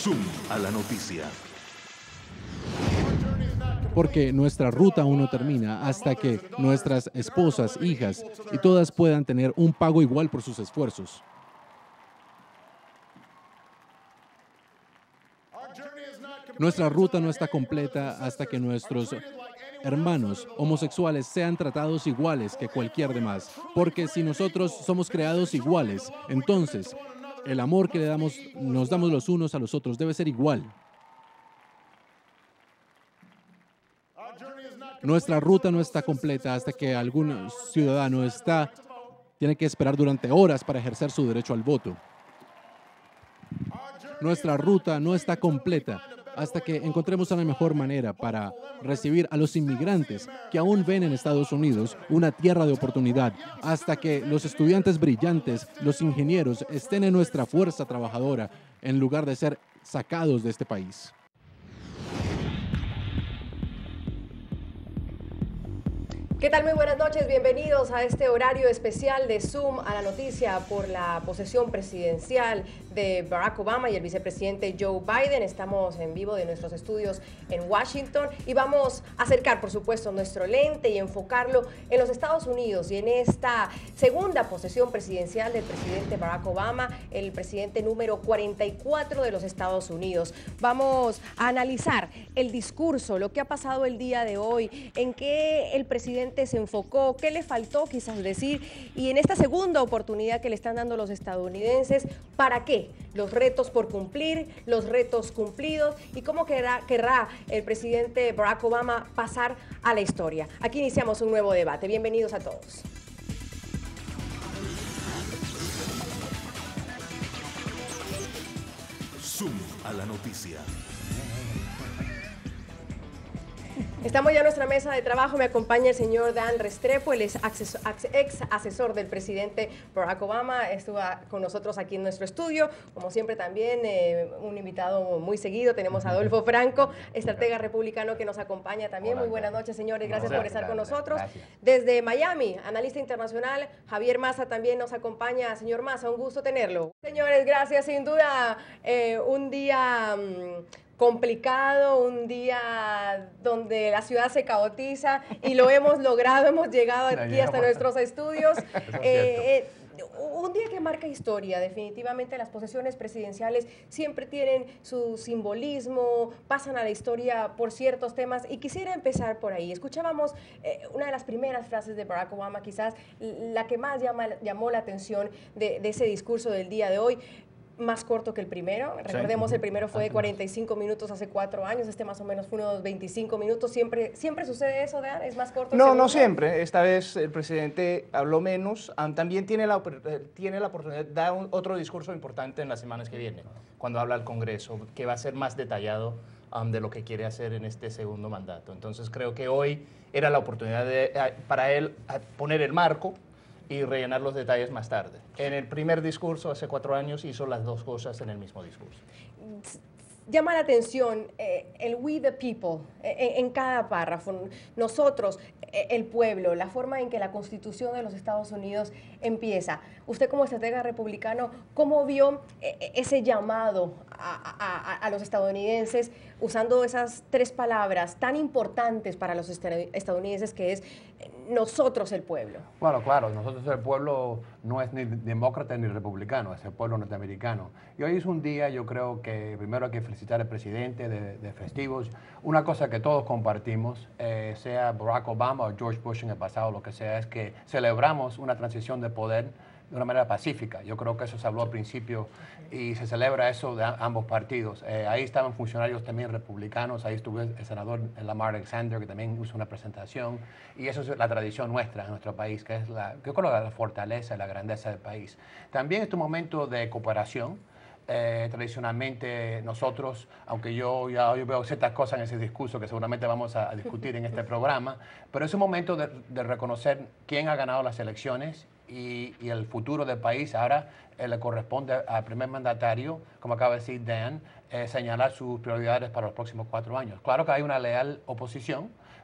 Zoom a la noticia. Porque nuestra ruta aún no termina hasta que nuestras esposas, hijas y todas puedan tener un pago igual por sus esfuerzos. Nuestra ruta no está completa hasta que nuestros hermanos homosexuales sean tratados iguales que cualquier demás. Porque si nosotros somos creados iguales, entonces el amor que nos damos los unos a los otros debe ser igual. Nuestra ruta no está completa hasta que algún ciudadano tiene que esperar durante horas para ejercer su derecho al voto. Nuestra ruta no está completa hasta que encontremos una mejor manera para recibir a los inmigrantes que aún ven en Estados Unidos una tierra de oportunidad, hasta que los estudiantes brillantes, los ingenieros estén en nuestra fuerza trabajadora en lugar de ser sacados de este país. ¿Qué tal? Muy buenas noches, bienvenidos a este horario especial de Zoom a la noticia por la posesión presidencial de Barack Obama y el vicepresidente Joe Biden. Estamos en vivo de nuestros estudios en Washington y vamos a acercar, por supuesto, nuestro lente y enfocarlo en los Estados Unidos y en esta segunda posesión presidencial del presidente Barack Obama, el presidente número 44 de los Estados Unidos. Vamos a analizar el discurso, lo que ha pasado el día de hoy, en qué el presidente se enfocó, qué le faltó quizás decir y en esta segunda oportunidad que le están dando los estadounidenses, ¿para qué? Los retos por cumplir, los retos cumplidos y cómo querrá el presidente Barack Obama pasar a la historia. Aquí iniciamos un nuevo debate. Bienvenidos a todos. Zoom a la noticia. Estamos ya en nuestra mesa de trabajo, me acompaña el señor Dan Restrepo, él es ex asesor del presidente Barack Obama, estuvo con nosotros aquí en nuestro estudio, como siempre también un invitado muy seguido, tenemos a Adolfo Franco, estratega republicano que nos acompaña también. Muy buenas noches, señores, gracias por estar con nosotros. Gracias. Desde Miami, analista internacional, Javier Maza también nos acompaña. Señor Maza, un gusto tenerlo. Señores, gracias, sin duda un día complicado, un día donde la ciudad se caotiza y lo hemos logrado, hemos llegado aquí hasta nuestros estudios. Un día que marca historia, definitivamente las posesiones presidenciales siempre tienen su simbolismo, pasan a la historia por ciertos temas y quisiera empezar por ahí. Escuchábamos una de las primeras frases de Barack Obama, quizás la que más llamó la atención de ese discurso del día de hoy. Más corto que el primero, recordemos el primero fue de 45 minutos hace 4 años, este más o menos fue unos 25 minutos, ¿siempre sucede eso, Dan? ¿Es más corto? No siempre, esta vez el presidente habló menos, también tiene la oportunidad de dar otro discurso importante en las semanas que vienen, cuando habla al Congreso, que va a ser más detallado de lo que quiere hacer en este segundo mandato. Entonces creo que hoy era la oportunidad para él poner el marco y rellenar los detalles más tarde. En el primer discurso, hace 4 años, hizo las dos cosas en el mismo discurso. Llama la atención el we the people en cada párrafo. Nosotros, el pueblo, la forma en que la Constitución de los Estados Unidos empieza. Usted como estratega republicano, ¿cómo vio ese llamado a los estadounidenses usando esas 3 palabras tan importantes para los estadounidenses que es nosotros el pueblo? Bueno, claro, nosotros el pueblo no es ni demócrata ni republicano, es el pueblo norteamericano. Y hoy es un día, yo creo que primero hay que felicitar al presidente de festivos. Una cosa que todos compartimos, sea Barack Obama o George Bush en el pasado, lo que sea, es que celebramos una transición de poder de una manera pacífica. Yo creo que eso se habló al principio y se celebra eso de ambos partidos. Ahí estaban funcionarios también republicanos, ahí estuvo el senador Lamar Alexander, que también hizo una presentación, y eso es la tradición nuestra en nuestro país, que es yo creo la fortaleza y la grandeza del país. También es un momento de cooperación. Tradicionalmente nosotros, aunque yo veo ciertas cosas en ese discurso que seguramente vamos a discutir en este programa, pero es un momento de reconocer quién ha ganado las elecciones y el futuro del país. Ahora le corresponde al primer mandatario, como acaba de decir Dan, señalar sus prioridades para los próximos 4 años. Claro que hay una leal oposición,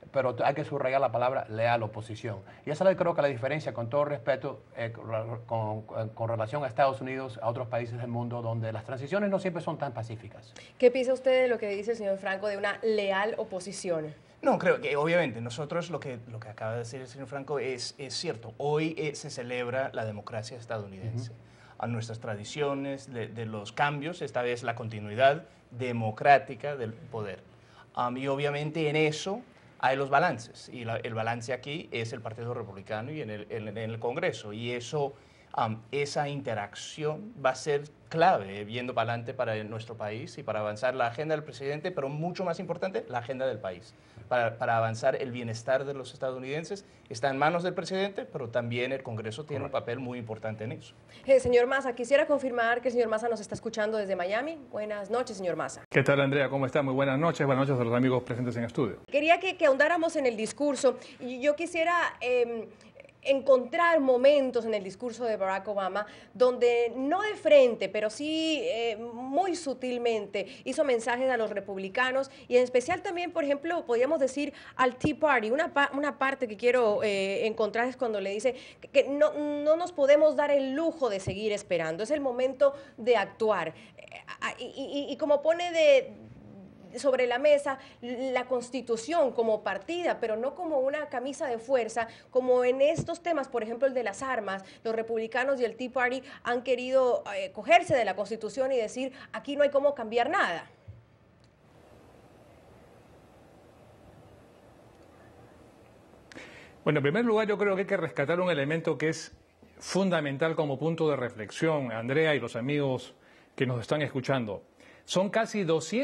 pero hay que subrayar la palabra leal oposición. Y esa es creo que la diferencia, con todo respeto, con relación a Estados Unidos, a otros países del mundo, donde las transiciones no siempre son tan pacíficas. ¿Qué piensa usted de lo que dice el señor Franco de una leal oposición? No, creo que obviamente nosotros lo que acaba de decir el señor Franco es cierto. Hoy se celebra la democracia estadounidense. A nuestras tradiciones, de los cambios, esta vez la continuidad democrática del poder. Y obviamente en eso hay los balances. Y el balance aquí es el Partido Republicano y en el Congreso. Y eso, esa interacción va a ser clave viendo para adelante para nuestro país y para avanzar la agenda del presidente, pero mucho más importante, la agenda del país. Para avanzar el bienestar de los estadounidenses está en manos del presidente, pero también el Congreso tiene un papel muy importante en eso. Señor Massa, quisiera confirmar que el señor Massa nos está escuchando desde Miami. Buenas noches, señor Massa. ¿Qué tal, Andrea? ¿Cómo está? Muy buenas noches a los amigos presentes en estudio. Quería que ahondáramos en el discurso y yo quisiera encontrar momentos en el discurso de Barack Obama donde no de frente, pero sí muy sutilmente hizo mensajes a los republicanos y en especial también, por ejemplo, podríamos decir al Tea Party. Una parte que quiero encontrar es cuando le dice que no nos podemos dar el lujo de seguir esperando, es el momento de actuar. Y como pone sobre la mesa la Constitución como partida, pero no como una camisa de fuerza, como en estos temas, por ejemplo, el de las armas. Los republicanos y el Tea Party han querido cogerse de la Constitución y decir, aquí no hay cómo cambiar nada. Bueno, en primer lugar, yo creo que hay que rescatar un elemento que es fundamental como punto de reflexión, Andrea y los amigos que nos están escuchando. Son casi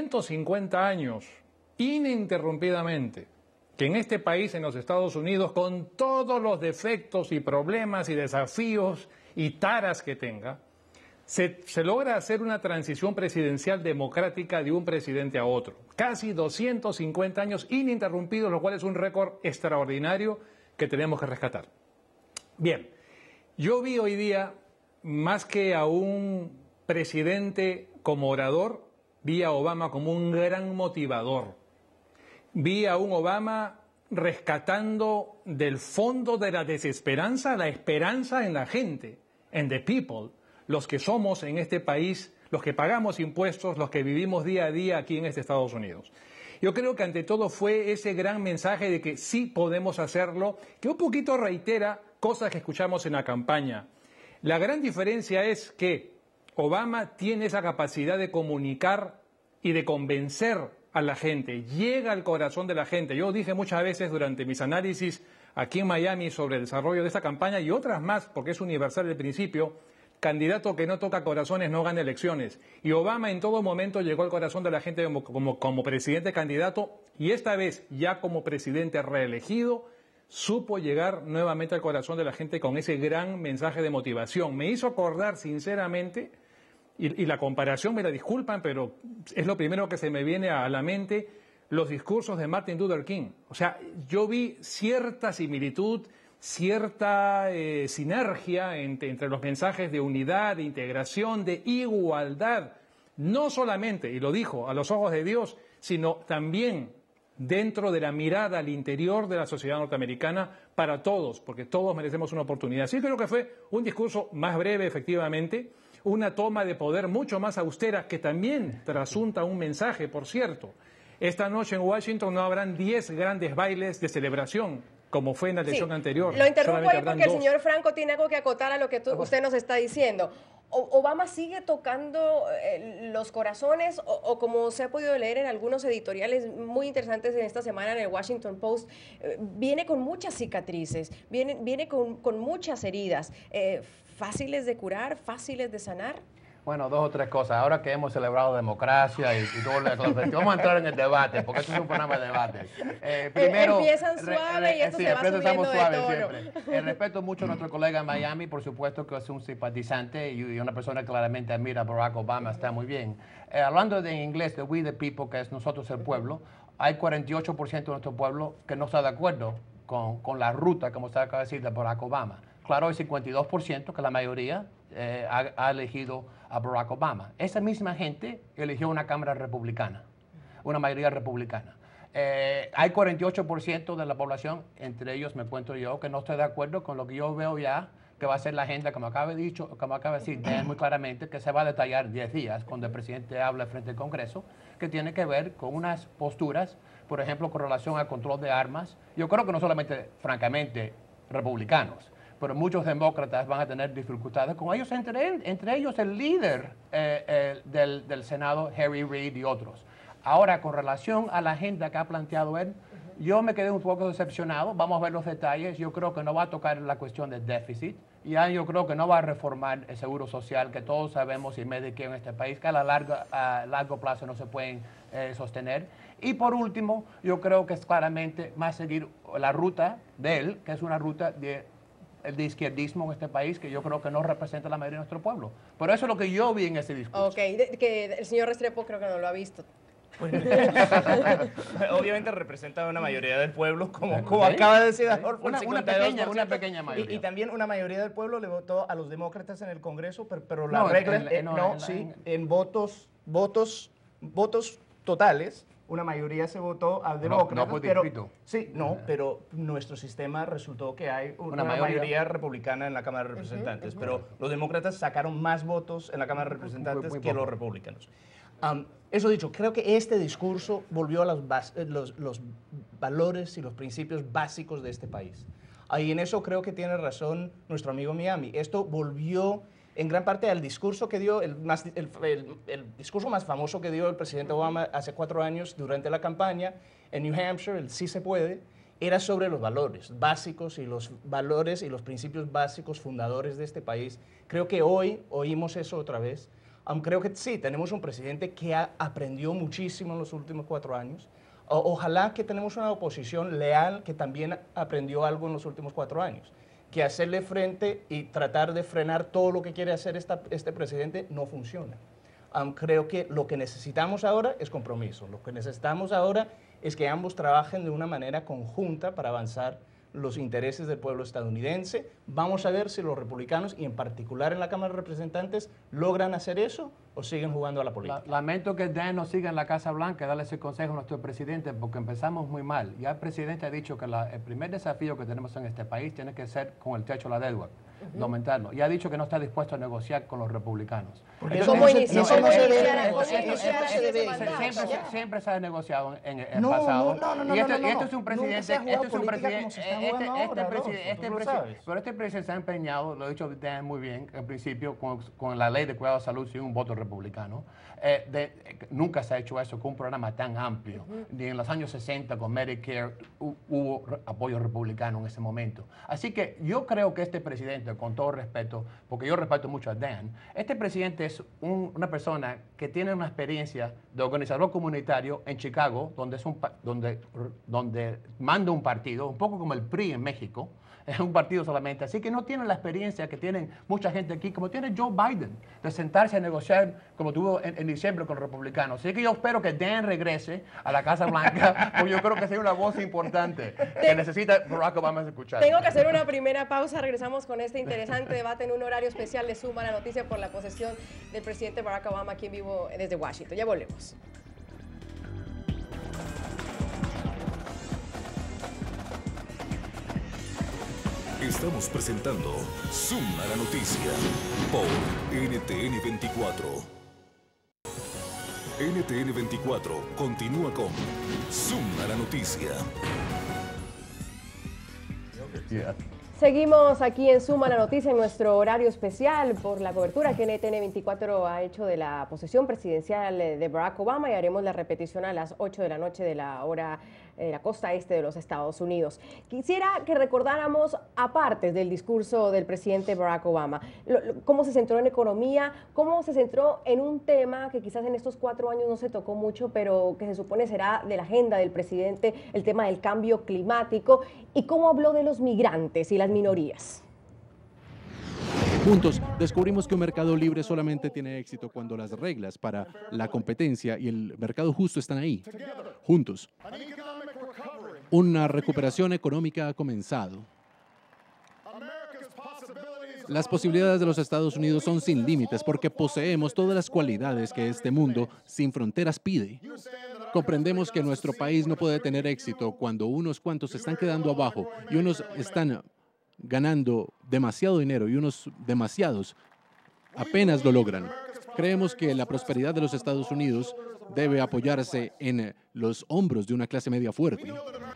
250 años, ininterrumpidamente, que en este país, en los Estados Unidos, con todos los defectos y problemas y desafíos y taras que tenga, se logra hacer una transición presidencial democrática de un presidente a otro. Casi 250 años ininterrumpidos, lo cual es un récord extraordinario que tenemos que rescatar. Bien, yo vi hoy día, más que a un presidente como orador, vi a Obama como un gran motivador. Vi a un Obama rescatando del fondo de la desesperanza la esperanza en la gente, en the people, los que somos en este país, los que pagamos impuestos, los que vivimos día a día aquí en Estados Unidos. Yo creo que ante todo fue ese gran mensaje de que sí podemos hacerlo, que un poquito reitera cosas que escuchamos en la campaña. La gran diferencia es que Obama tiene esa capacidad de comunicar y de convencer a la gente, llega al corazón de la gente. Yo dije muchas veces durante mis análisis aquí en Miami sobre el desarrollo de esta campaña y otras más, porque es universal el principio, candidato que no toca corazones no gana elecciones. Y Obama en todo momento llegó al corazón de la gente como presidente candidato y esta vez ya como presidente reelegido supo llegar nuevamente al corazón de la gente con ese gran mensaje de motivación. Me hizo acordar sinceramente, y la comparación me la disculpan, pero es lo primero que se me viene a la mente, los discursos de Martin Luther King. O sea, yo vi cierta similitud, cierta sinergia entre los mensajes de unidad, de integración, de igualdad, no solamente, y lo dijo, a los ojos de Dios, sino también dentro de la mirada al interior de la sociedad norteamericana para todos, porque todos merecemos una oportunidad. Sí, creo que fue un discurso más breve, efectivamente, una toma de poder mucho más austera que también trasunta un mensaje, por cierto. Esta noche en Washington no habrán 10 grandes bailes de celebración, como fue en la elección anterior. Lo interrumpo ahí porque el 2. señor Franco tiene algo que acotar a lo que usted nos está diciendo. ¿Obama sigue tocando los corazones o como se ha podido leer en algunos editoriales muy interesantes en esta semana en el Washington Post, viene con muchas cicatrices, viene con muchas heridas, fáciles de curar, fáciles de sanar? Bueno, dos o tres cosas. Ahora que hemos celebrado democracia y todo lo que vamos a entrar en el debate, porque esto es un programa de debate. Primero, empiezan suave y esto se va subiendo de tono. Siempre. Respeto mucho a nuestro colega en Miami, por supuesto que es un simpatizante y una persona que claramente admira a Barack Obama, está muy bien. Hablando en inglés de We the People, que es nosotros el pueblo, hay 48% de nuestro pueblo que no está de acuerdo con la ruta, como usted acaba de decir, de Barack Obama. Claro, hay 52%, que la mayoría ha elegido a Barack Obama. Esa misma gente eligió una Cámara republicana, una mayoría republicana. Hay 48% de la población, entre ellos me encuentro yo, que no estoy de acuerdo con lo que yo veo ya, que va a ser la agenda, como acaba de decir Dan muy claramente, que se va a detallar 10 días cuando el presidente habla frente al Congreso, que tiene que ver con unas posturas, por ejemplo, con relación al control de armas. Yo creo que no solamente, francamente, republicanos, pero muchos demócratas van a tener dificultades con ellos, entre ellos el líder del Senado, Harry Reid, y otros. Ahora, con relación a la agenda que ha planteado él, yo me quedé un poco decepcionado. Vamos a ver los detalles. Yo creo que no va a tocar la cuestión del déficit. Ya yo creo que no va a reformar el seguro social, que todos sabemos, y Medicare en este país, que a largo plazo no se pueden sostener. Y por último, yo creo que es claramente más seguir la ruta de él, que es una ruta de izquierdismo en este país, que yo creo que no representa la mayoría de nuestro pueblo. Pero eso es lo que yo vi en ese discurso. Ok, que el señor Restrepo creo que no lo ha visto. Obviamente representa una mayoría del pueblo, como acaba de decir Adolfo, una pequeña mayoría. Y también una mayoría del pueblo le votó a los demócratas en el Congreso, pero la regla en votos totales, una mayoría se votó a demócratas. Pero nuestro sistema resultó que hay una mayoría republicana en la Cámara de Representantes, pero los demócratas sacaron más votos en la Cámara de Representantes que los republicanos. Eso dicho, creo que este discurso volvió a los valores y los principios básicos de este país. Y en eso creo que tiene razón nuestro amigo Miami. Esto volvió en gran parte al discurso que dio, el discurso más famoso que dio el presidente Obama hace 4 años durante la campaña en New Hampshire, el Sí se puede, era sobre los valores básicos y los valores y los principios básicos fundadores de este país. Creo que hoy oímos eso otra vez. Creo que sí, tenemos un presidente que aprendió muchísimo en los últimos 4 años. Ojalá que tenemos una oposición leal que también aprendió algo en los últimos 4 años. Que hacerle frente y tratar de frenar todo lo que quiere hacer este presidente no funciona. Creo que lo que necesitamos ahora es compromiso. Lo que necesitamos ahora es que ambos trabajen de una manera conjunta para avanzar los intereses del pueblo estadounidense. Vamos a ver si los republicanos, y en particular en la Cámara de Representantes, logran hacer eso o siguen jugando a la política. Lamento que Dan no siga en la Casa Blanca, darle ese consejo a nuestro presidente, porque empezamos muy mal. Ya el presidente ha dicho que el primer desafío que tenemos en este país tiene que ser con el techo de la deuda, de aumentarlo. Y ha dicho que no está dispuesto a negociar con los republicanos. Siempre se ha negociado en el pasado. Y esto es un presidente, pero este presidente se ha empeñado, lo ha dicho Dan muy bien, en principio, con la ley de cuidado de salud sin un voto republicano. Nunca se ha hecho eso con un programa tan amplio. Ni en los años 60 con Medicare hubo apoyo republicano en ese momento. Así que yo creo que este presidente, con todo respeto, porque yo respeto mucho a Dan, este presidente es una persona que tiene una experiencia de organizador comunitario en Chicago, donde manda un partido, un poco como el PRI en México, es un partido solamente, así que no tiene la experiencia que tienen mucha gente aquí, como tiene Joe Biden, de sentarse a negociar como tuvo en diciembre con los republicanos. Así que yo espero que Dan regrese a la Casa Blanca, porque yo creo que sería una voz importante que necesita Barack Obama escuchar. Tengo que hacer una primera pausa, regresamos con este interesante debate en un horario especial de Suma la Noticia por la posesión del presidente Barack Obama aquí en vivo desde Washington. Ya volvemos. Estamos presentando Zoom a la Noticia por NTN 24. NTN 24 continúa con Zoom a la Noticia. Seguimos aquí en Suma la Noticia en nuestro horario especial por la cobertura que NTN 24 ha hecho de la posesión presidencial de Barack Obama, y haremos la repetición a las 8 de la noche de la hora de la costa este de los Estados Unidos. Quisiera que recordáramos aparte del discurso del presidente Barack Obama, cómo se centró en economía, cómo se centró en un tema que quizás en estos 4 años no se tocó mucho, pero que se supone será de la agenda del presidente, el tema del cambio climático, y cómo habló de los migrantes y las minorías. Juntos descubrimos que un mercado libre solamente tiene éxito cuando las reglas para la competencia y el mercado justo están ahí. Juntos. Una recuperación económica ha comenzado. Las posibilidades de los Estados Unidos son sin límites porque poseemos todas las cualidades que este mundo sin fronteras pide. Comprendemos que nuestro país no puede tener éxito cuando unos cuantos se están quedando abajo y unos están ganando demasiado dinero y unos demasiados apenas lo logran. Creemos que la prosperidad de los Estados Unidos debe apoyarse en los hombros de una clase media fuerte.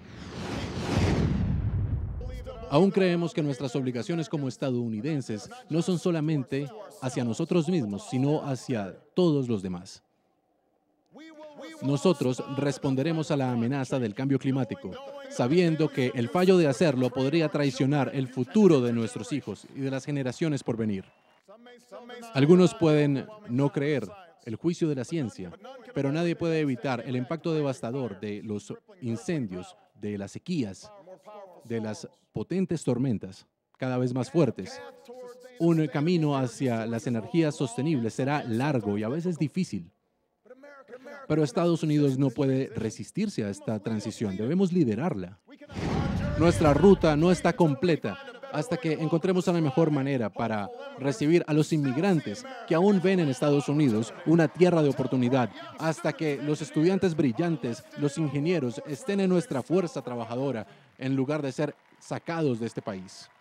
Aún creemos que nuestras obligaciones como estadounidenses no son solamente hacia nosotros mismos, sino hacia todos los demás. Nosotros responderemos a la amenaza del cambio climático, sabiendo que el fallo de hacerlo podría traicionar el futuro de nuestros hijos y de las generaciones por venir. Algunos pueden no creer el juicio de la ciencia, pero nadie puede evitar el impacto devastador de los incendios, de las sequías, de las potentes tormentas cada vez más fuertes. Un camino hacia las energías sostenibles será largo y a veces difícil. Pero Estados Unidos no puede resistirse a esta transición. Debemos liderarla. Nuestra ruta no está completa hasta que encontremos una mejor manera para recibir a los inmigrantes que aún ven en Estados Unidos una tierra de oportunidad, hasta que los estudiantes brillantes, los ingenieros, estén en nuestra fuerza trabajadora en lugar de ser sacados de este país.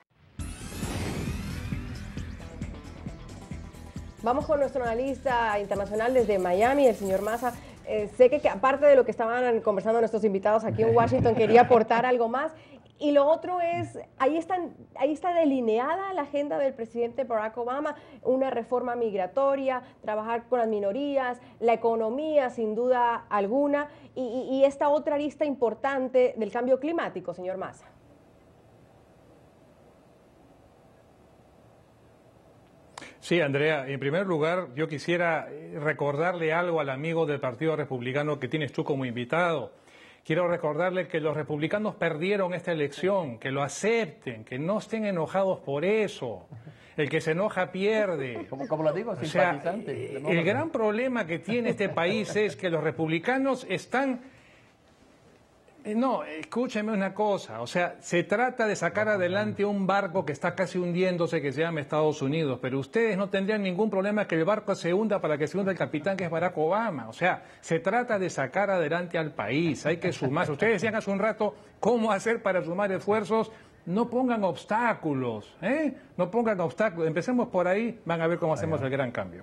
Vamos con nuestro analista internacional desde Miami, el señor Maza. Sé que aparte de lo que estaban conversando nuestros invitados aquí en Washington, quería aportar algo más. Y lo otro es, ahí está delineada la agenda del presidente Barack Obama, una reforma migratoria, trabajar con las minorías, la economía sin duda alguna, y esta otra lista importante del cambio climático, señor Maza. Sí, Andrea, en primer lugar yo quisiera recordarle algo al amigo del Partido Republicano que tienes tú como invitado. Quiero recordarle que los republicanos perdieron esta elección, que lo acepten, que no estén enojados por eso. El que se enoja pierde. Como lo digo, simpatizante. El gran problema que tiene este país es que los republicanos están... No, escúcheme una cosa, o sea, se trata de sacar adelante un barco que está casi hundiéndose, que se llama Estados Unidos, pero ustedes no tendrían ningún problema que el barco se hunda para que se hunda el capitán, que es Barack Obama. O sea, se trata de sacar adelante al país, hay que sumarse. Ustedes decían hace un rato cómo hacer para sumar esfuerzos. No pongan obstáculos, ¿eh? No pongan obstáculos. Empecemos por ahí, van a ver cómo hacemos el gran cambio.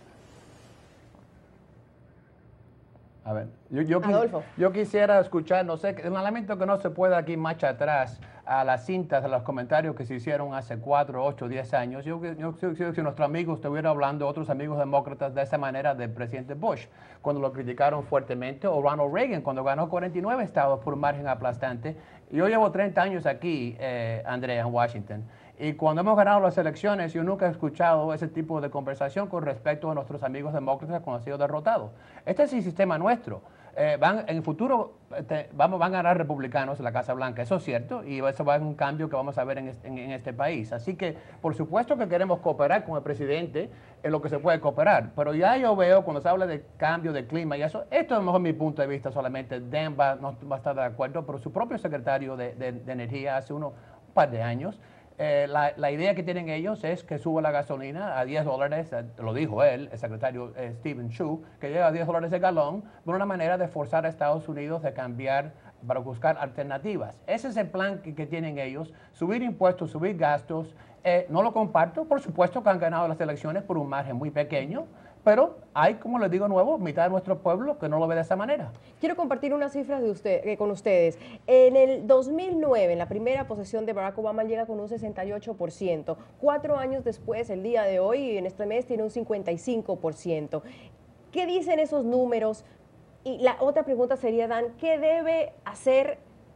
A ver, yo quisiera escuchar, no sé, lamento que no se pueda aquí marcha atrás a las cintas, a los comentarios que se hicieron hace 4, 8, 10 años. Yo si nuestro amigo estuviera hablando, otros amigos demócratas, de esa manera del presidente Bush, cuando lo criticaron fuertemente, o Ronald Reagan, cuando ganó 49 estados por un margen aplastante. Yo llevo 30 años aquí, Andrea, en Washington. Y cuando hemos ganado las elecciones, yo nunca he escuchado ese tipo de conversación con respecto a nuestros amigos demócratas cuando han sido derrotados. Este es el sistema nuestro. En el futuro van a ganar republicanos en la Casa Blanca, eso es cierto, y eso va a ser un cambio que vamos a ver en este país. Así que, por supuesto que queremos cooperar con el presidente en lo que se puede cooperar, pero ya yo veo cuando se habla de cambio de clima y eso, esto a lo mejor mi punto de vista solamente, Dan no va a estar de acuerdo, pero su propio secretario de Energía hace un par de años, la idea que tienen ellos es que suba la gasolina a $10, lo dijo él, el secretario Stephen Chu, que llega a $10 el galón, por una manera de forzar a Estados Unidos a cambiar para buscar alternativas. Ese es el plan que tienen ellos, subir impuestos, subir gastos. No lo comparto, por supuesto que han ganado las elecciones por un margen muy pequeño, pero hay, como les digo nuevo, mitad de nuestro pueblo que no lo ve de esa manera. Quiero compartir unas cifras con ustedes. En el 2009, en la primera posesión de Barack Obama, llega con un 68%. 4 años después, el día de hoy, en este mes, tiene un 55%. ¿Qué dicen esos números? Y la otra pregunta sería, Dan, ¿qué debe hacer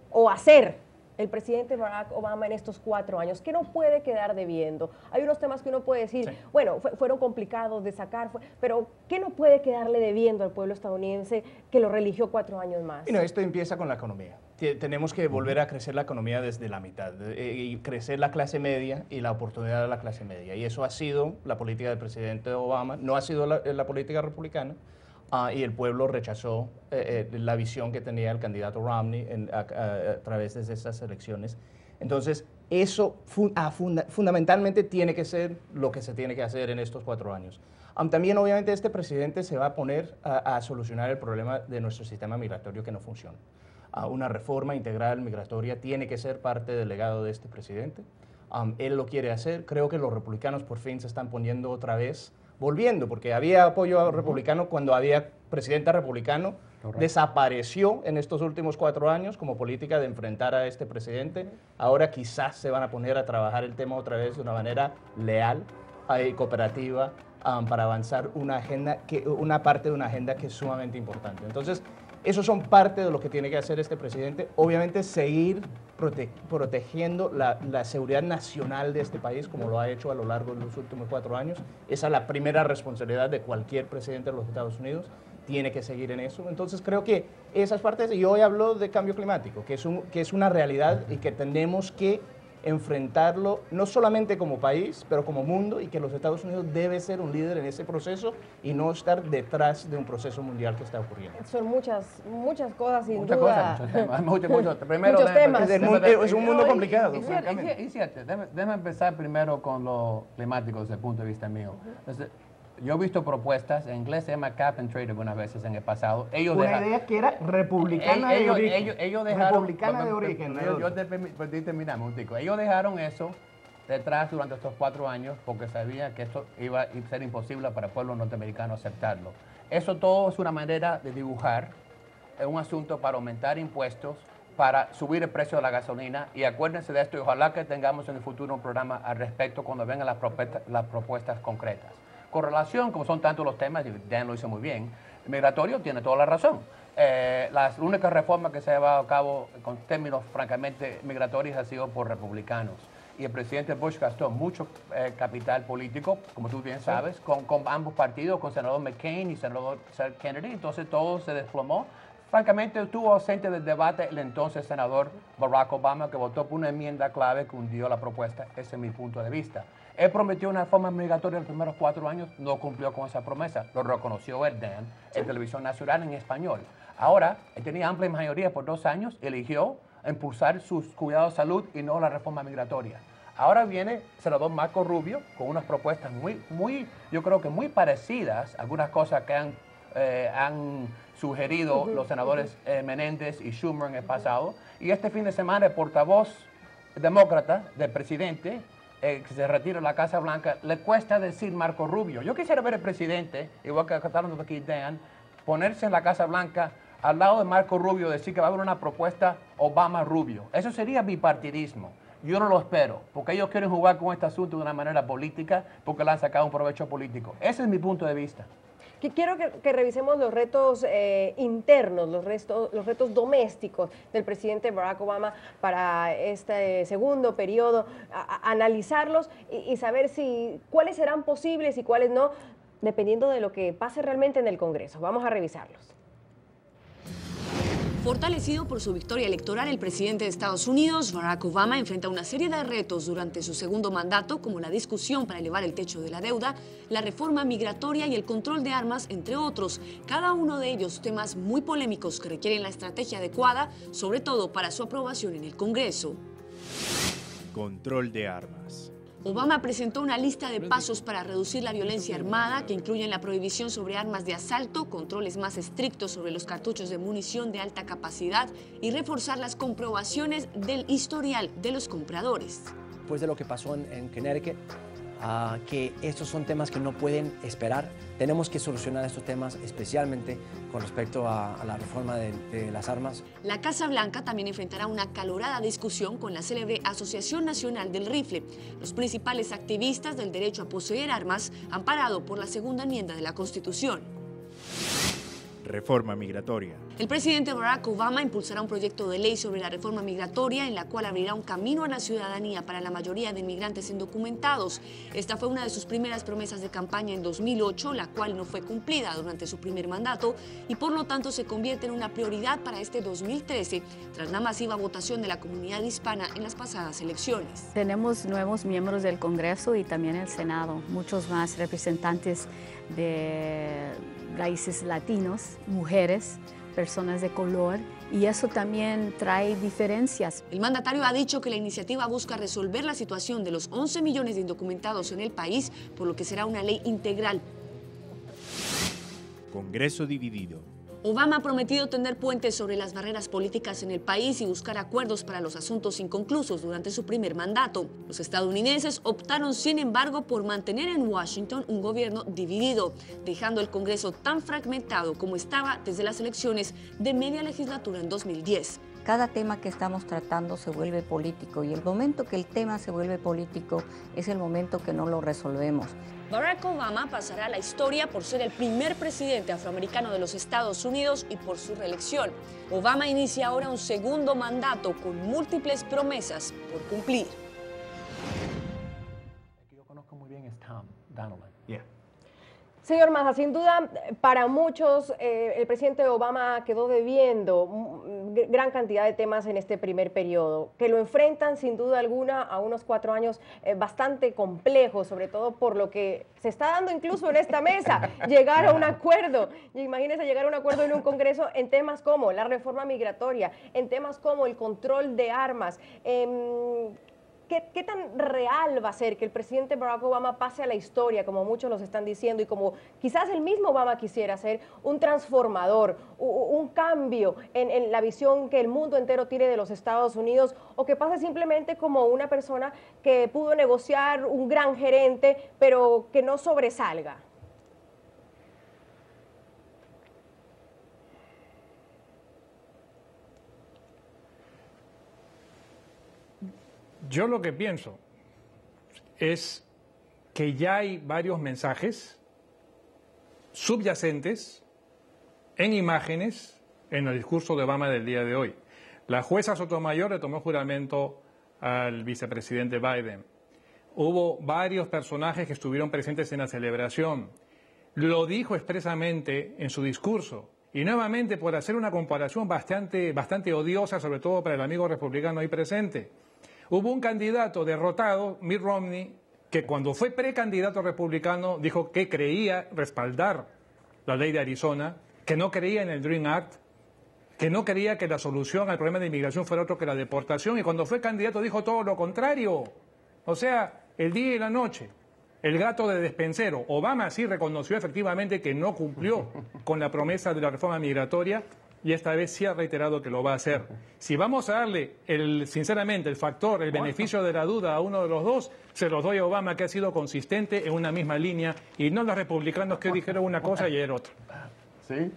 el presidente Barack Obama en estos 4 años? ¿Qué no puede quedar debiendo? Hay unos temas que uno puede decir, sí, bueno, fueron complicados de sacar, pero ¿qué no puede quedarle debiendo al pueblo estadounidense que lo religió 4 años más? Bueno, esto empieza con la economía. Tenemos que volver a crecer la economía desde la mitad y crecer la clase media y la oportunidad de la clase media. Y eso ha sido la política del presidente Obama, no ha sido la política republicana. Y el pueblo rechazó la visión que tenía el candidato Romney a través de esas elecciones. Entonces, eso fundamentalmente tiene que ser lo que se tiene que hacer en estos 4 años. También, obviamente, este presidente se va a poner a solucionar el problema de nuestro sistema migratorio que no funciona. Una reforma integral migratoria tiene que ser parte del legado de este presidente. Él lo quiere hacer. Creo que los republicanos por fin se están poniendo otra vez, volviendo, porque había apoyo republicano cuando había presidente republicano. Correcto. Desapareció en estos últimos 4 años como política de enfrentar a este presidente. Ahora quizás se van a poner a trabajar el tema otra vez de una manera leal y cooperativa para avanzar una parte de una agenda que es sumamente importante. Entonces, esos son parte de lo que tiene que hacer este presidente. Obviamente, seguir protegiendo la seguridad nacional de este país, como lo ha hecho a lo largo de los últimos 4 años. Esa es la primera responsabilidad de cualquier presidente de los Estados Unidos. Tiene que seguir en eso. Entonces, creo que esas partes, y hoy hablo de cambio climático, que es una realidad y que tenemos que enfrentarlo no solamente como país, pero como mundo, y que los Estados Unidos debe ser un líder en ese proceso y no estar detrás de un proceso mundial que está ocurriendo. Son muchas cosas, sin muchas duda. Muchos temas. Primero, muchos temas. Es un mundo complicado. Déjame empezar primero con lo climático desde el punto de vista mío. Entonces, yo he visto propuestas, en inglés se llama cap and trade algunas veces en el pasado. Una idea que era republicana de origen. Ellos dejaron, republicana de origen. Yo te terminamos, Tico. Ellos dejaron eso detrás durante estos 4 años porque sabían que esto iba a ser imposible para el pueblo norteamericano aceptarlo. Eso todo es una manera de dibujar un asunto para aumentar impuestos, para subir el precio de la gasolina, y acuérdense de esto y ojalá que tengamos en el futuro un programa al respecto cuando vengan las propuestas concretas. Con relación, como son tantos los temas, y Dan lo hizo muy bien, el migratorio tiene toda la razón. Las únicas reformas que se han llevado a cabo con términos francamente migratorios ha sido por republicanos. Y el presidente Bush gastó mucho capital político, como tú bien sabes, con ambos partidos, con senador McCain y senador Kennedy. Entonces todo se desplomó. Francamente, estuvo ausente del debate el entonces senador Barack Obama, que votó por una enmienda clave que hundió la propuesta. Ese es mi punto de vista. Él prometió una reforma migratoria en los primeros 4 años, no cumplió con esa promesa. Lo reconoció el Dan en Televisión Nacional en español. Ahora, él tenía amplia mayoría por 2 años, eligió impulsar sus cuidados de salud y no la reforma migratoria. Ahora viene el senador Marco Rubio con unas propuestas yo creo que muy parecidas, algunas cosas que han sugerido los senadores Menéndez y Schumer en el pasado. Y este fin de semana el portavoz demócrata del presidente, que se retira de la Casa Blanca, le cuesta decir Marco Rubio. Yo quisiera ver al presidente, igual que está hablando aquí Dan, ponerse en la Casa Blanca al lado de Marco Rubio, decir que va a haber una propuesta Obama-Rubio. Eso sería bipartidismo. Yo no lo espero, porque ellos quieren jugar con este asunto de una manera política, porque le han sacado un provecho político. Ese es mi punto de vista. Quiero que revisemos los retos internos, los retos domésticos del presidente Barack Obama para este segundo periodo, analizarlos y saber cuáles serán posibles y cuáles no, dependiendo de lo que pase realmente en el Congreso. Vamos a revisarlos. Fortalecido por su victoria electoral, el presidente de Estados Unidos, Barack Obama, enfrenta una serie de retos durante su segundo mandato, como la discusión para elevar el techo de la deuda, la reforma migratoria y el control de armas, entre otros. Cada uno de ellos temas muy polémicos que requieren la estrategia adecuada, sobre todo para su aprobación en el Congreso. Control de armas. Obama presentó una lista de pasos para reducir la violencia armada, que incluyen la prohibición sobre armas de asalto, controles más estrictos sobre los cartuchos de munición de alta capacidad y reforzar las comprobaciones del historial de los compradores. Después de lo que pasó en Connecticut, que estos son temas que no pueden esperar. Tenemos que solucionar estos temas, especialmente con respecto a la reforma de las armas. La Casa Blanca también enfrentará una acalorada discusión con la célebre Asociación Nacional del Rifle. Los principales activistas del derecho a poseer armas, amparado por la segunda enmienda de la Constitución. Reforma migratoria. El presidente Barack Obama impulsará un proyecto de ley sobre la reforma migratoria en la cual abrirá un camino a la ciudadanía para la mayoría de inmigrantes indocumentados. Esta fue una de sus primeras promesas de campaña en 2008, la cual no fue cumplida durante su primer mandato y por lo tanto se convierte en una prioridad para este 2013 tras la masiva votación de la comunidad hispana en las pasadas elecciones. Tenemos nuevos miembros del Congreso y también el Senado, muchos más representantes de raíces latinos, mujeres, personas de color, y eso también trae diferencias. El mandatario ha dicho que la iniciativa busca resolver la situación de los 11 millones de indocumentados en el país, por lo que será una ley integral. Congreso dividido. Obama ha prometido tender puentes sobre las barreras políticas en el país y buscar acuerdos para los asuntos inconclusos durante su primer mandato. Los estadounidenses optaron, sin embargo, por mantener en Washington un gobierno dividido, dejando el Congreso tan fragmentado como estaba desde las elecciones de media legislatura en 2010. Cada tema que estamos tratando se vuelve político y el momento que el tema se vuelve político es el momento que no lo resolvemos. Barack Obama pasará a la historia por ser el primer presidente afroamericano de los Estados Unidos y por su reelección. Obama inicia ahora un segundo mandato con múltiples promesas por cumplir. El que yo conozco muy bien es Tom Donilon. Señor Maza, sin duda, para muchos, el presidente Obama quedó debiendo gran cantidad de temas en este primer periodo, que lo enfrentan sin duda alguna a unos 4 años bastante complejos, sobre todo por lo que se está dando incluso en esta mesa, llegar a un acuerdo. Imagínense llegar a un acuerdo en un Congreso en temas como la reforma migratoria, en temas como el control de armas. ¿Qué tan real va a ser que el presidente Barack Obama pase a la historia, como muchos los están diciendo, y como quizás el mismo Obama quisiera ser un transformador, un cambio en la visión que el mundo entero tiene de los Estados Unidos, o que pase simplemente como una persona que pudo negociar, un gran gerente, pero que no sobresalga? Yo lo que pienso es que ya hay varios mensajes subyacentes en imágenes en el discurso de Obama del día de hoy. La jueza Sotomayor le tomó juramento al vicepresidente Biden. Hubo varios personajes que estuvieron presentes en la celebración. Lo dijo expresamente en su discurso. Y nuevamente, por hacer una comparación bastante odiosa, sobre todo para el amigo republicano ahí presente, hubo un candidato derrotado, Mitt Romney, que cuando fue precandidato republicano dijo que creía respaldar la ley de Arizona, que no creía en el Dream Act, que no creía que la solución al problema de inmigración fuera otro que la deportación, y cuando fue candidato dijo todo lo contrario. O sea, el día y la noche, el gato de despensero. Obama sí reconoció efectivamente que no cumplió con la promesa de la reforma migratoria, y esta vez sí ha reiterado que lo va a hacer. Si vamos a darle, sinceramente, el factor, el beneficio de la duda a uno de los dos, se los doy a Obama, que ha sido consistente en una misma línea, y no los republicanos que dijeron una cosa y ayer otra. ¿Sí?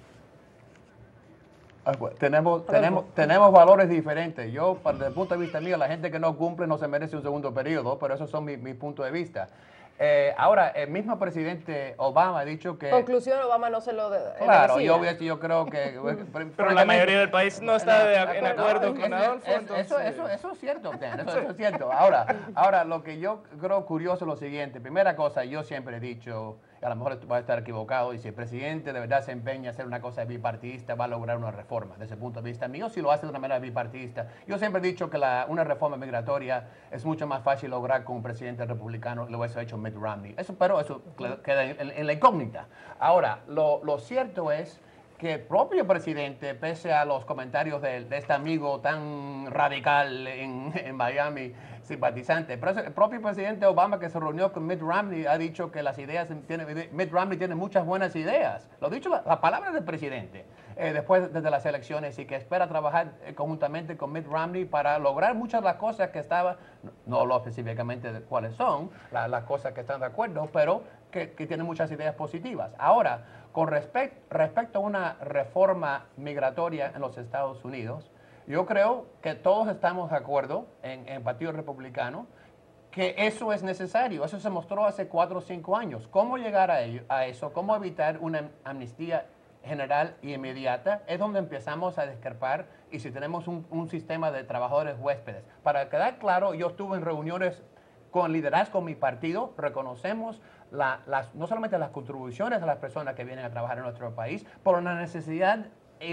Pues, tenemos valores diferentes. Yo, desde el punto de vista mío, la gente que no cumple no se merece un segundo periodo, pero esos son mis puntos de vista. Ahora, el mismo presidente Obama ha dicho que... Conclusión, Obama no se lo... Claro, yo creo que... Pero la mayoría del país no está en acuerdo con Adolfo. Eso es cierto, Dan, eso es cierto. Ahora, lo que yo creo curioso es lo siguiente. Primera cosa, yo siempre he dicho, a lo mejor va a estar equivocado, y si el presidente de verdad se empeña a hacer una cosa bipartidista, va a lograr una reforma. Desde el punto de vista mío, si lo hace de una manera bipartidista. Yo siempre he dicho que una reforma migratoria es mucho más fácil lograr con un presidente republicano, lo hubiese hecho Mitt Romney. Pero eso queda en la incógnita. Ahora, lo cierto es que el propio presidente, pese a los comentarios de este amigo tan radical en Miami, simpatizante, pero el propio presidente Obama, que se reunió con Mitt Romney, ha dicho que las ideas, Mitt Romney tiene muchas buenas ideas. Lo ha dicho la palabra del presidente después de las elecciones, y que espera trabajar conjuntamente con Mitt Romney para lograr muchas de las cosas que estaba, no lo específicamente de cuáles son, las cosas que están de acuerdo, pero que tienen muchas ideas positivas. Ahora, con respecto a una reforma migratoria en los Estados Unidos, yo creo que todos estamos de acuerdo en el Partido Republicano que eso es necesario. Eso se mostró hace 4 o 5 años. ¿Cómo llegar a eso? ¿Cómo evitar una amnistía general y inmediata? Es donde empezamos a discrepar, y si tenemos un sistema de trabajadores huéspedes. Para quedar claro, yo estuve en reuniones con liderazgo de mi partido, reconocemos no solamente las contribuciones de las personas que vienen a trabajar en nuestro país, pero la necesidad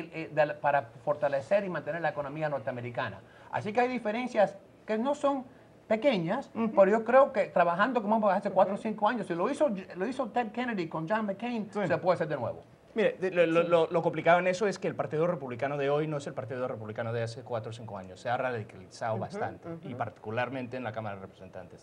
para fortalecer y mantener la economía norteamericana. Así que hay diferencias que no son pequeñas, pero yo creo que trabajando como hace 4 o 5 años, si lo hizo Ted Kennedy con John McCain, se puede hacer de nuevo. Mire, lo complicado en eso es que el Partido Republicano de hoy no es el Partido Republicano de hace 4 o 5 años. Se ha radicalizado bastante, y particularmente en la Cámara de Representantes.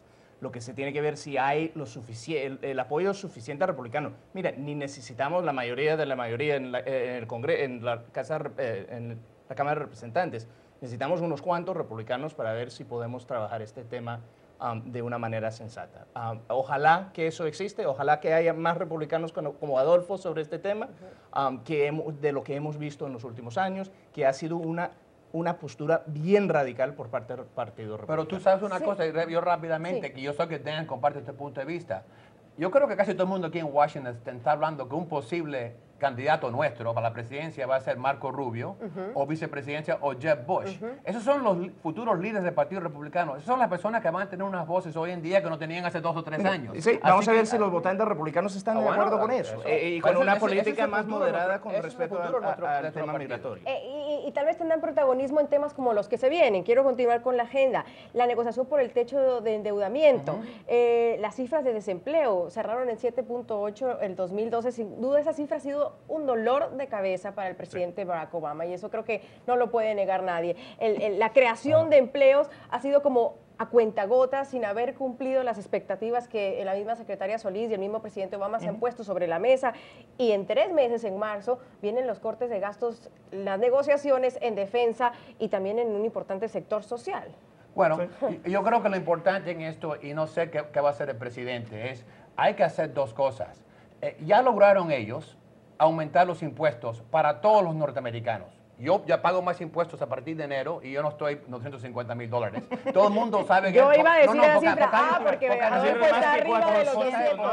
Lo que se tiene que ver si hay el apoyo suficiente republicano. Mira, ni necesitamos la mayoría de la mayoría en el Congreso, en la Cámara de Representantes. Necesitamos unos cuantos republicanos para ver si podemos trabajar este tema de una manera sensata. Ojalá que eso existe, ojalá que haya más republicanos como Adolfo sobre este tema, de lo que hemos visto en los últimos años, que ha sido una postura bien radical por parte del Partido Republicano. Pero tú sabes una cosa, yo rápidamente, que yo sé que Dan comparte este punto de vista. Yo creo que casi todo el mundo aquí en Washington está hablando que un posible candidato nuestro para la presidencia va a ser Marco Rubio, o vicepresidencia, o Jeb Bush. Esos son los futuros líderes del Partido Republicano. Esas son las personas que van a tener unas voces hoy en día que no tenían hace 2 o 3 años. Sí, vamos a ver si los votantes republicanos están de acuerdo con eso. Y con una política más moderada con respecto al tema migratorio. Y tal vez tendrán protagonismo en temas como los que se vienen. Quiero continuar con la agenda. La negociación por el techo de endeudamiento. Las cifras de desempleo cerraron en 7.8 el 2012. Sin duda esa cifra ha sido un dolor de cabeza para el presidente Barack Obama, y eso creo que no lo puede negar nadie. La creación de empleos ha sido como a cuentagotas, sin haber cumplido las expectativas que la misma secretaria Solís y el mismo presidente Obama se han puesto sobre la mesa, y en 3 meses, en marzo, vienen los cortes de gastos, las negociaciones en defensa y también en un importante sector social. Bueno, yo creo que lo importante en esto, y no sé qué va a hacer el presidente, es hay que hacer 2 cosas. Ya lograron ellos aumentar los impuestos para todos los norteamericanos. Yo ya pago más impuestos a partir de enero y yo no estoy $250,000. Todo el mundo sabe que... Yo iba a decir la cifra, porque Adolfo está arriba de los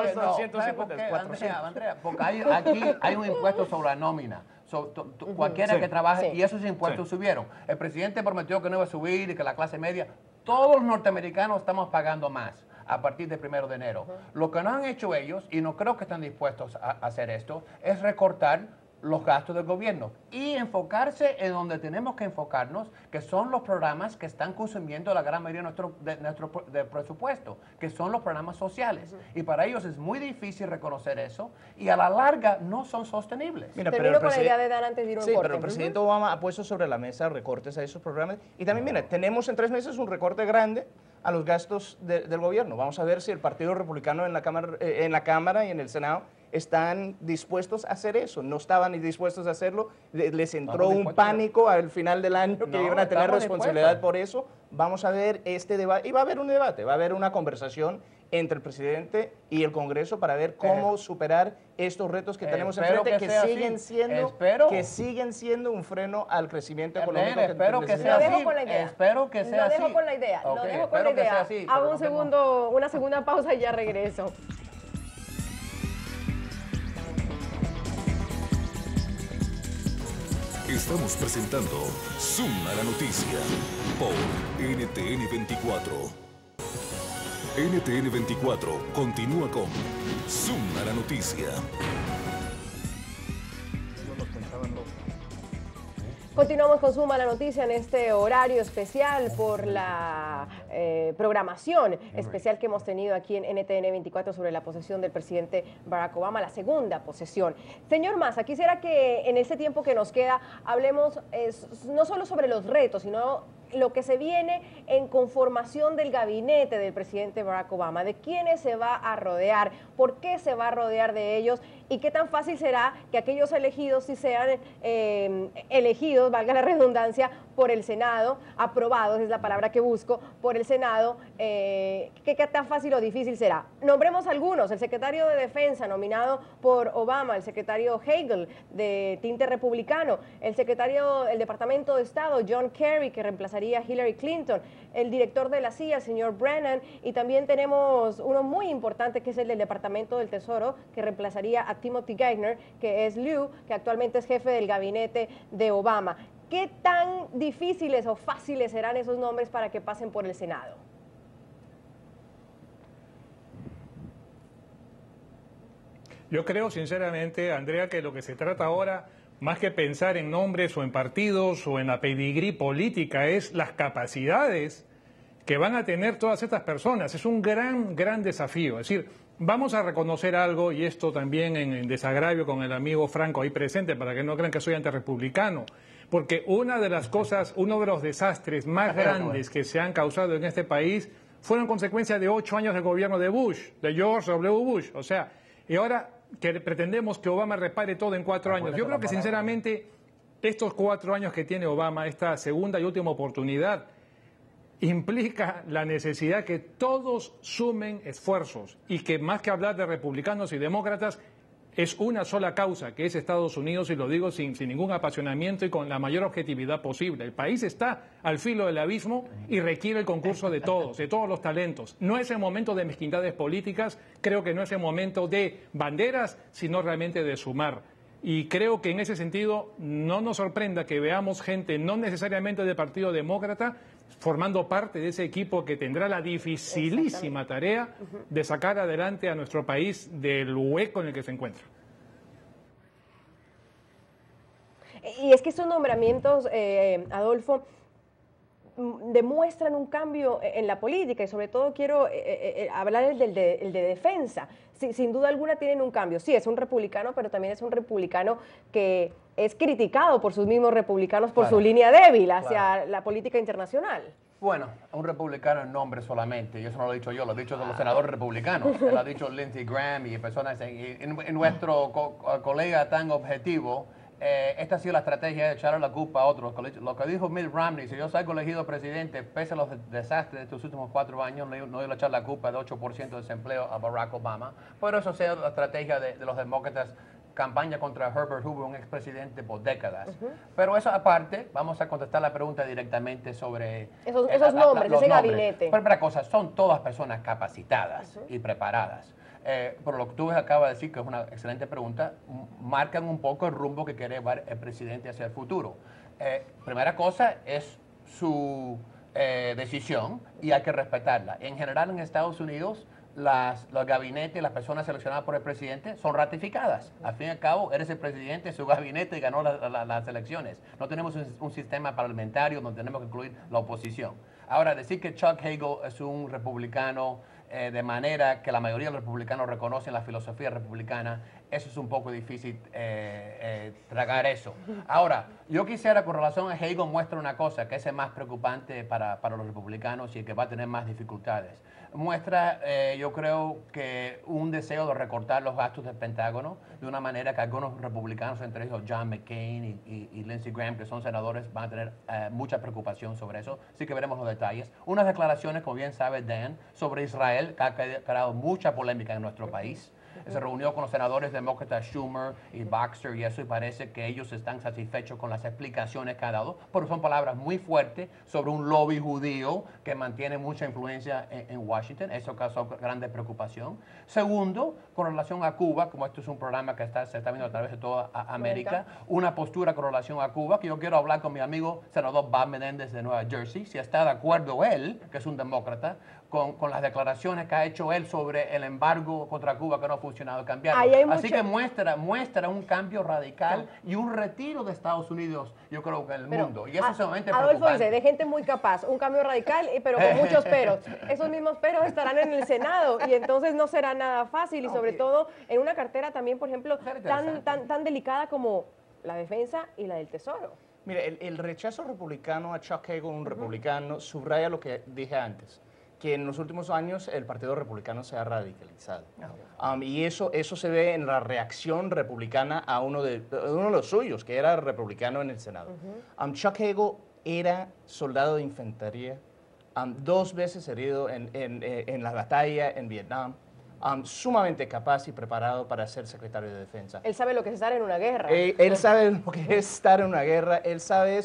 200. Andrea, porque aquí hay un impuesto sobre la nómina. Cualquiera que trabaje, y esos impuestos subieron. El presidente prometió que no iba a subir y que la clase media... Todos los norteamericanos estamos pagando más a partir del 1 de enero. Lo que no han hecho ellos, y no creo que están dispuestos a hacer esto, es recortar los gastos del gobierno y enfocarse en donde tenemos que enfocarnos, que son los programas que están consumiendo la gran mayoría de nuestro presupuesto, que son los programas sociales. Y para ellos es muy difícil reconocer eso y a la larga no son sostenibles. Mira, termino con la idea de dar antes de ir a un corte. Pero el presidente Obama ha puesto sobre la mesa recortes a esos programas. Y también, mira, tenemos en 3 meses un recorte grande a los gastos del gobierno. Vamos a ver si el Partido Republicano en la Cámara y en el Senado están dispuestos a hacer eso. No estaban ni dispuestos a hacerlo. Les entró un pánico al final del año que iban a tener responsabilidad por eso. Vamos a ver este debate. Y va a haber un debate, va a haber una conversación entre el presidente y el Congreso para ver cómo superar estos retos que tenemos enfrente, que siguen siendo un freno al crecimiento económico. Espero que sea así. Espero que sea así. Lo dejo con la idea. Lo dejo con la idea. Hago una segunda pausa y ya regreso. Estamos presentando Zoom a la Noticia por NTN 24. NTN 24 continúa con Zoom a la Noticia. Continuamos con Zoom a la Noticia en este horario especial por la programación especial que hemos tenido aquí en NTN 24 sobre la posesión del presidente Barack Obama, la segunda posesión. Señor Maza, quisiera que en este tiempo que nos queda hablemos no solo sobre los retos, sino lo que se viene en conformación del gabinete del presidente Barack Obama, de quiénes se va a rodear, por qué se va a rodear de ellos y qué tan fácil será que aquellos elegidos sí sean elegidos, valga la redundancia, por el Senado, aprobados, es la palabra que busco, por el Senado, qué tan fácil o difícil será. Nombremos algunos: el secretario de Defensa nominado por Obama, el secretario Hagel de tinte republicano, el secretario del Departamento de Estado John Kerry, que reemplazaría a Hillary Clinton, el director de la CIA, el señor Brennan, y también tenemos uno muy importante que es el del Departamento del Tesoro, que reemplazaría a Timothy Geithner, que es Liu, que actualmente es jefe del gabinete de Obama. ¿Qué tan difíciles o fáciles serán esos nombres para que pasen por el Senado? Yo creo sinceramente, Andrea, que lo que se trata ahora, más que pensar en nombres o en partidos o en la pedigrí política, es las capacidades que van a tener todas estas personas. Es un gran desafío. Es decir, vamos a reconocer algo, y esto también en desagravio con el amigo Franco ahí presente, para que no crean que soy antirrepublicano, porque una de las cosas, uno de los desastres más grandes que se han causado en este país fueron consecuencia de 8 años de gobierno de Bush, de George W. Bush. O sea, y ahora que pretendemos que Obama repare todo en 4 años. Yo creo que sinceramente estos 4 años que tiene Obama, esta segunda y última oportunidad, implica la necesidad que todos sumen esfuerzos y que más que hablar de republicanos y demócratas, es una sola causa, que es Estados Unidos, y lo digo sin ningún apasionamiento y con la mayor objetividad posible. El país está al filo del abismo y requiere el concurso de todos los talentos. No es el momento de mezquindades políticas, creo que no es el momento de banderas, sino realmente de sumar. Y creo que en ese sentido no nos sorprenda que veamos gente no necesariamente del Partido Demócrata formando parte de ese equipo que tendrá la dificilísima tarea de sacar adelante a nuestro país del hueco en el que se encuentra. Y es que estos nombramientos, Adolfo, demuestran un cambio en la política y sobre todo quiero hablar del de defensa. Sin duda alguna tienen un cambio. Sí, es un republicano, pero también es un republicano que es criticado por sus mismos republicanos por su línea débil hacia la política internacional. Bueno, un republicano en nombre solamente, y eso no lo he dicho yo, lo he dicho de los senadores republicanos, lo ha dicho Lindsey Graham y personas, en nuestro colega tan objetivo. Esta ha sido la estrategia de echarle la culpa a otros. Lo que dijo Mitt Romney, si yo salgo elegido presidente, pese a los desastres de estos últimos 4 años, no voy a echar la culpa de 8% de desempleo a Barack Obama. Pero eso ha sido la estrategia de los demócratas, campaña contra Herbert Hoover, un expresidente por décadas. Pero eso aparte, vamos a contestar la pregunta directamente sobre esos nombres, ese gabinete. Pero otra cosa, son todas personas capacitadas y preparadas. Pero lo que tú acabas de decir, que es una excelente pregunta, marcan un poco el rumbo que quiere llevar el presidente hacia el futuro. Primera cosa es su decisión y hay que respetarla. En general en Estados Unidos, los gabinetes, las personas seleccionadas por el presidente son ratificadas. Al fin y al cabo, eres el presidente, su gabinete ganó las elecciones. No tenemos un sistema parlamentario donde tenemos que incluir la oposición. Ahora, decir que Chuck Hagel es un republicano de manera que la mayoría de los republicanos reconocen la filosofía republicana, eso es un poco difícil tragar eso. Ahora, yo quisiera, con relación a Hagel, muestra una cosa que es el más preocupante para los republicanos y el que va a tener más dificultades. Muestra, yo creo que un deseo de recortar los gastos del Pentágono de una manera que algunos republicanos, entre ellos John McCain y Lindsey Graham, que son senadores, van a tener mucha preocupación sobre eso. Así que veremos los detalles. Unas declaraciones, como bien sabe Dan, sobre Israel, que ha creado mucha polémica en nuestro país. Se reunió con los senadores demócratas Schumer y Baxter y eso, y parece que ellos están satisfechos con las explicaciones que ha dado, pero son palabras muy fuertes sobre un lobby judío que mantiene mucha influencia en Washington. Eso causó grande preocupación. Segundo, con relación a Cuba, como esto es un programa que se está viendo a través de toda América, una postura con relación a Cuba, que yo quiero hablar con mi amigo senador Bob Menéndez de Nueva Jersey, si está de acuerdo él, que es un demócrata, con las declaraciones que ha hecho él sobre el embargo contra Cuba que no ha funcionado, cambiarlo. Así que muestra un cambio radical y un retiro de Estados Unidos, yo creo que en el mundo. Y eso es sumamente Adolfo preocupante. dice, de gente muy capaz, un cambio radical, pero con muchos peros. Esos mismos peros estarán en el Senado y entonces no será nada fácil y sobre todo en una cartera también, por ejemplo, tan delicada como la defensa y la del Tesoro. Mire, el rechazo republicano a Chuck Hagel, un republicano, subraya lo que dije antes, que en los últimos años el Partido Republicano se ha radicalizado. Y eso se ve en la reacción republicana a uno de los suyos, que era republicano en el Senado. Chuck Hagel era soldado de infantería, 2 veces herido en la batalla en Vietnam, sumamente capaz y preparado para ser secretario de Defensa. Él sabe lo que es estar en una guerra. Él sabe lo que es estar en una guerra, él sabe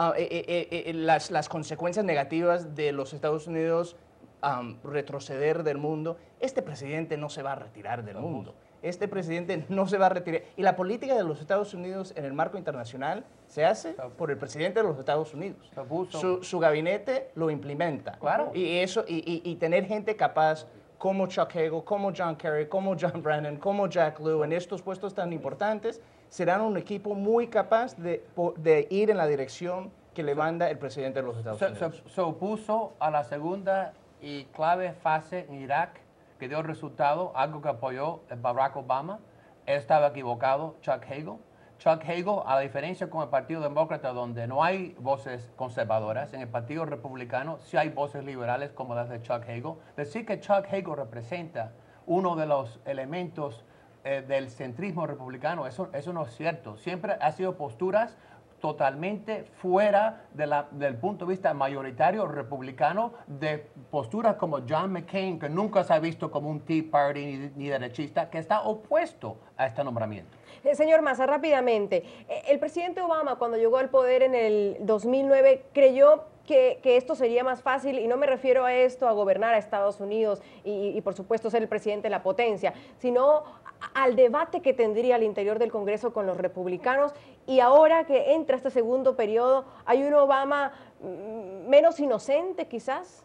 las consecuencias negativas de los Estados Unidos retroceder del mundo. Este presidente no se va a retirar del mundo. Este presidente no se va a retirar. Y la política de los Estados Unidos en el marco internacional se hace por el presidente de los Estados Unidos. Su gabinete lo implementa. Claro. Y tener gente capaz como Chuck Hagel, como John Kerry, como John Brennan, como Jack Lew, en estos puestos tan importantes, serán un equipo muy capaz de ir en la dirección que le manda el presidente de los Estados Unidos. Se opuso a la segunda y clave fase en Irak, que dio resultado, algo que apoyó Barack Obama. Él estaba equivocado, Chuck Hagel. Chuck Hagel, a la diferencia con el Partido Demócrata, donde no hay voces conservadoras, en el Partido Republicano sí hay voces liberales como las de Chuck Hagel. Decir que Chuck Hagel representa uno de los elementos del centrismo republicano, eso no es cierto. Siempre ha sido posturas totalmente fuera del punto de vista mayoritario republicano, de posturas como John McCain, que nunca se ha visto como un Tea Party ni derechista, que está opuesto a este nombramiento. Señor Massa, rápidamente, el presidente Obama, cuando llegó al poder en el 2009, creyó que esto sería más fácil, y no me refiero a esto, a gobernar a Estados Unidos y por supuesto ser el presidente de la potencia, sino al debate que tendría al interior del Congreso con los republicanos, y ahora que entra este segundo periodo, ¿hay un Obama menos inocente quizás?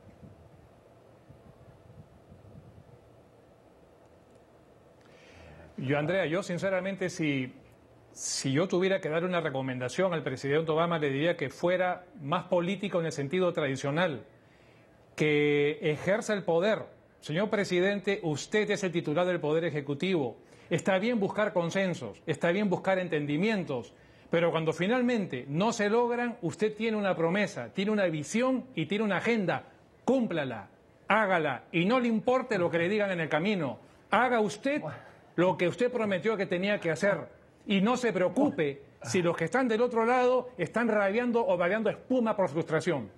Andrea, yo sinceramente, si yo tuviera que dar una recomendación al presidente Obama, le diría que fuera más político en el sentido tradicional, que ejerza el poder. Señor presidente, usted es el titular del Poder Ejecutivo. Está bien buscar consensos, está bien buscar entendimientos, pero cuando finalmente no se logran, usted tiene una promesa, tiene una visión y tiene una agenda. Cúmplala, hágala, y no le importe lo que le digan en el camino. Haga usted lo que usted prometió que tenía que hacer, y no se preocupe si los que están del otro lado están rabiando o babeando espuma por frustración.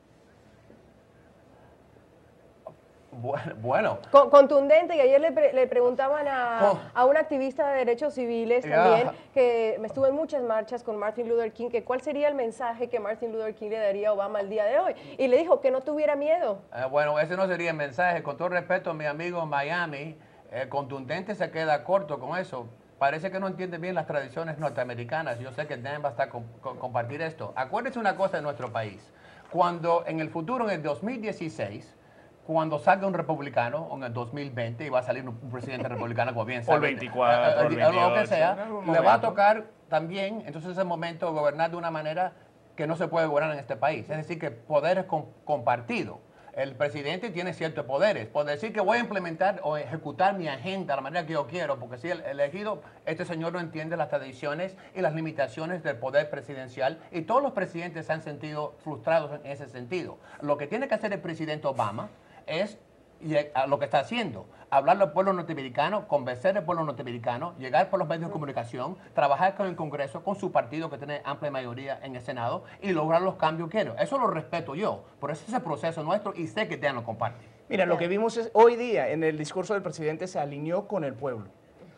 Bueno. Contundente, y ayer le preguntaban a un activista de derechos civiles también, que estuvo en muchas marchas con Martin Luther King, que cuál sería el mensaje que Martin Luther King le daría a Obama el día de hoy, y le dijo que no tuviera miedo. Bueno, ese no sería el mensaje. Con todo respeto a mi amigo en Miami, contundente se queda corto con eso. Parece que no entiende bien las tradiciones norteamericanas. Yo sé que Dan va a estar compartir esto. Acuérdense una cosa de nuestro país. Cuando en el futuro, en el 2016, cuando salga un republicano, o en el 2020, y va a salir un presidente republicano, como bien sabe, o el 24, o el 28, lo que sea, le va a tocar también, entonces, ese momento, gobernar de una manera que no se puede gobernar en este país. Es decir, que poder es compartido. El presidente tiene ciertos poderes. Por decir que voy a implementar o ejecutar mi agenda de la manera que yo quiero, porque si el elegido, este señor no entiende las tradiciones y las limitaciones del poder presidencial, y todos los presidentes se han sentido frustrados en ese sentido. Lo que tiene que hacer el presidente Obama es lo que está haciendo, hablarle al pueblo norteamericano, convencer al pueblo norteamericano, llegar por los medios de comunicación, trabajar con el Congreso, con su partido que tiene amplia mayoría en el Senado, y lograr los cambios que quiero. Eso lo respeto yo, pero ese es el proceso nuestro y sé que Dan lo comparte. Mira, lo que vimos es, hoy día en el discurso del presidente se alineó con el pueblo.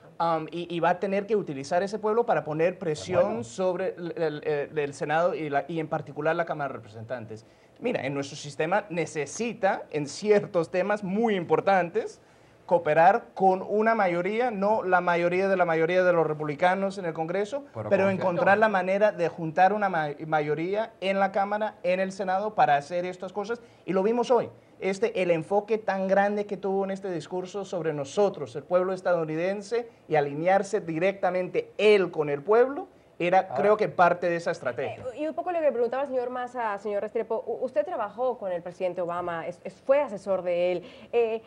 Y va a tener que utilizar ese pueblo para poner presión sobre el Senado y en particular la Cámara de Representantes. Mira, en nuestro sistema necesita, en ciertos temas muy importantes, cooperar con una mayoría, no la mayoría de los republicanos en el Congreso, pero encontrar la manera de juntar una mayoría en la Cámara, en el Senado, para hacer estas cosas. Y lo vimos hoy. El enfoque tan grande que tuvo en este discurso sobre nosotros, el pueblo estadounidense, y alinearse directamente él con el pueblo, era, creo que, parte de esa estrategia. Y un poco lo que le preguntaba el señor Massa, señor Restrepo, usted trabajó con el presidente Obama, fue asesor de él.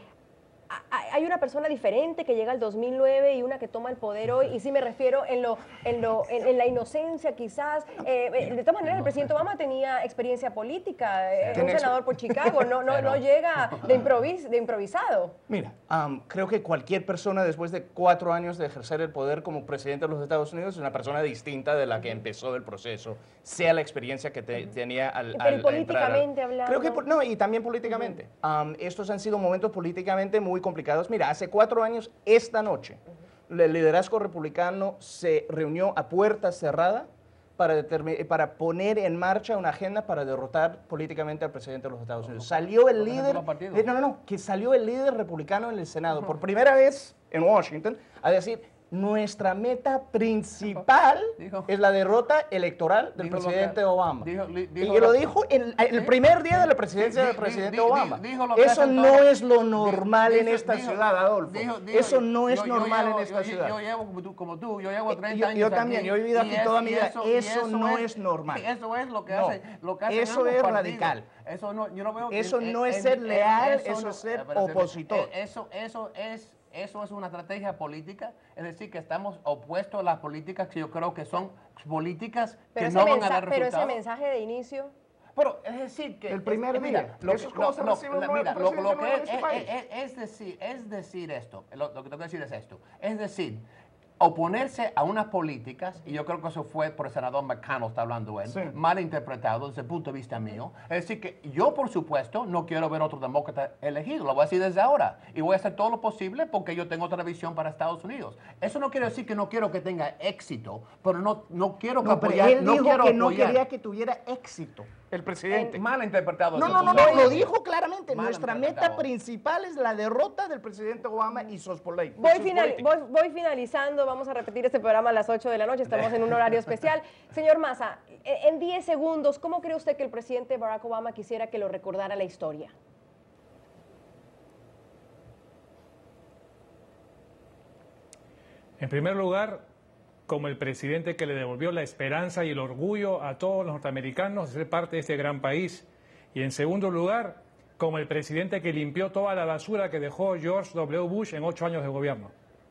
Hay una persona diferente que llega al 2009 y una que toma el poder hoy, y sí me refiero en la inocencia quizás. De todas maneras, el presidente Obama tenía experiencia política, un senador por Chicago, no llega de improvisado. Mira, creo que cualquier persona después de 4 años de ejercer el poder como presidente de los Estados Unidos es una persona distinta de la que empezó el proceso, sea la experiencia que tenía al políticamente hablando. Creo que, no, y también políticamente. Estos han sido momentos políticamente muy complicados. Mira, hace 4 años, esta noche, el liderazgo republicano se reunió a puerta cerrada para poner en marcha una agenda para derrotar políticamente al presidente de los Estados Unidos. Salió el líder, que salió el líder republicano en el Senado, por primera vez en Washington, a decir: nuestra meta principal es la derrota electoral del presidente Obama. Y lo dijo el primer día de la presidencia del presidente Obama. Eso no es lo normal en esta ciudad, Adolfo. Eso no es normal en esta ciudad. Yo llevo como tú, yo llevo 30 años. Yo también, yo he vivido aquí toda mi vida. Eso no es normal. Eso es lo que hace. Eso es radical. Eso no, yo no veo. Eso no es ser leal, eso es ser opositor. Eso es eso es una estrategia política, es decir, que estamos opuestos a las políticas que yo creo que son políticas que no van a dar resultados. Pero ese mensaje de inicio... Pero es decir que... El primer día. Es decir esto, lo que tengo que decir es esto. Es decir, oponerse a unas políticas, y yo creo que eso fue por el senador McConnell, está hablando él, mal interpretado desde el punto de vista mío. Es decir, que yo, por supuesto, no quiero ver otro demócrata elegido, lo voy a decir desde ahora, y voy a hacer todo lo posible porque yo tengo otra visión para Estados Unidos. Eso no quiere decir que no quiero que tenga éxito, pero no quiero que apoyar. Él dijo que no quería que tuviera éxito. El presidente. Mal interpretado. No, lo dijo claramente. Nuestra meta principal es la derrota del presidente Obama y sus políticas. Voy finalizando, vamos a repetir este programa a las 8 de la noche, estamos en un horario especial. Señor Maza, en 10 segundos, ¿cómo cree usted que el presidente Barack Obama quisiera que lo recordara la historia? En primer lugar, como el presidente que le devolvió la esperanza y el orgullo a todos los norteamericanos de ser parte de este gran país. Y en segundo lugar, como el presidente que limpió toda la basura que dejó George W. Bush en 8 años de gobierno.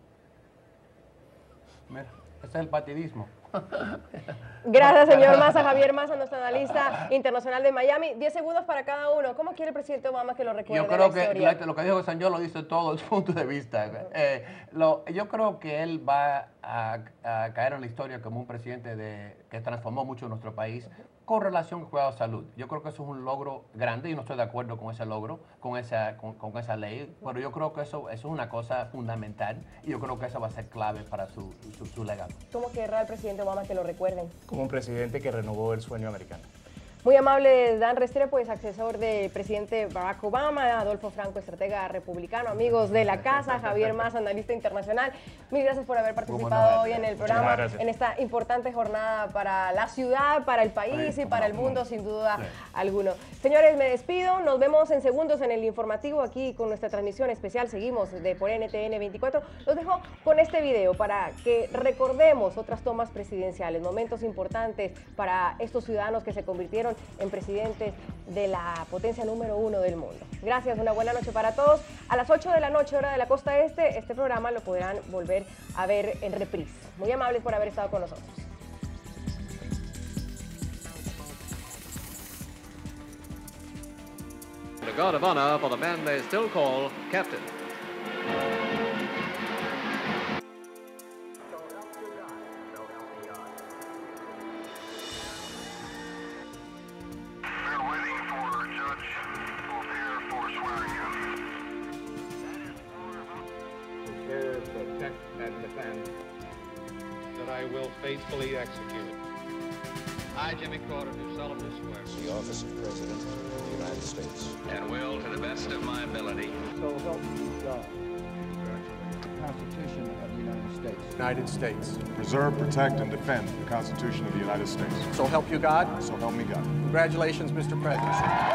Mira, ese es el partidismo. Gracias, señor Maza. Javier Maza, nuestro analista internacional de Miami. 10 segundos para cada uno. ¿Cómo quiere el presidente Obama que lo recuerde? Yo creo que lo que dijo Sanjó lo dice todo desde el punto de vista. Yo creo que él va a caer en la historia como un presidente que transformó mucho nuestro país con relación al cuidado de salud. Yo creo que eso es un logro grande y no estoy de acuerdo con ese logro, con esa ley, pero yo creo que eso es una cosa fundamental y yo creo que eso va a ser clave para su legado. ¿Cómo querrá el presidente Obama que lo recuerden? Como un presidente que renovó el sueño americano. Muy amable Dan Restrepo, es asesor del presidente Barack Obama, Adolfo Franco, estratega republicano, amigos de la casa, Javier Maza, analista internacional. Mil gracias por haber participado hoy en el programa, en esta importante jornada para la ciudad, para el país y para el mundo, sin duda alguno. Señores, me despido, nos vemos en segundos en el informativo aquí con nuestra transmisión especial, seguimos por NTN 24. Los dejo con este video para que recordemos otras tomas presidenciales, momentos importantes para estos ciudadanos que se convirtieron en presidentes de la potencia número 1 del mundo. Gracias, una buena noche para todos. A las 8 de la noche, hora de la costa este, este programa lo podrán volver a ver en reprise. Muy amables por haber estado con nosotros. The guard of honor for the man they still call Captain. Faithfully executed. I, Jimmy Carter, do solemnly swear. The office of President of the United States. And will, to the best of my ability. So help me God. The Constitution of the United States. United States. Preserve, protect, and defend the Constitution of the United States. So help you God. So help me God. Congratulations, Mr. President.